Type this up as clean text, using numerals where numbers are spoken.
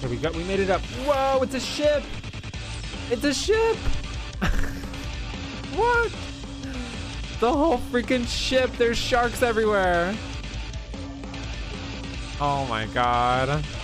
Okay, we made it up. Whoa, it's a ship. It's a ship. What? The whole freaking ship. There's sharks everywhere. Oh my God.